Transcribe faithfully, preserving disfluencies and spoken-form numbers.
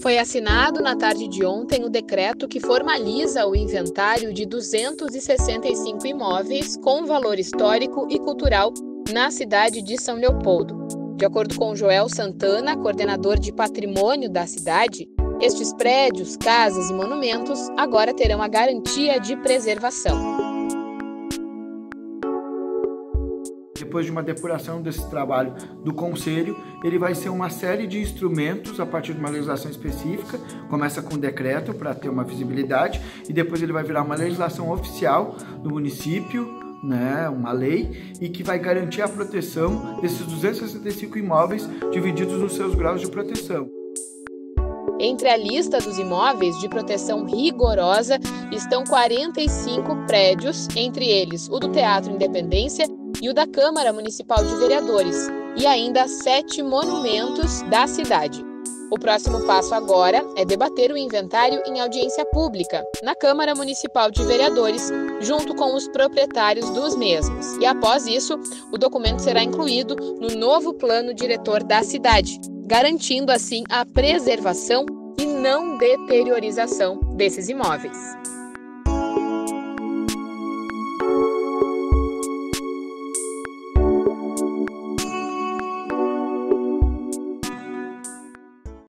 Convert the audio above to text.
Foi assinado na tarde de ontem o decreto que formaliza o inventário de duzentos e sessenta e cinco imóveis com valor histórico e cultural na cidade de São Leopoldo. De acordo com Joel Santana, coordenador de patrimônio da cidade, estes prédios, casas e monumentos agora terão a garantia de preservação. Depois de uma depuração desse trabalho do Conselho, ele vai ser uma série de instrumentos a partir de uma legislação específica, começa com um decreto para ter uma visibilidade e depois ele vai virar uma legislação oficial do município, né, uma lei, e que vai garantir a proteção desses duzentos e sessenta e cinco imóveis divididos nos seus graus de proteção. Entre a lista dos imóveis de proteção rigorosa estão quarenta e cinco prédios, entre eles o do Teatro Independência e o da Câmara Municipal de Vereadores, e ainda sete monumentos da cidade. O próximo passo agora é debater o inventário em audiência pública, na Câmara Municipal de Vereadores, junto com os proprietários dos mesmos. E após isso, o documento será incluído no novo plano diretor da cidade, garantindo assim a preservação e não deteriorização desses imóveis.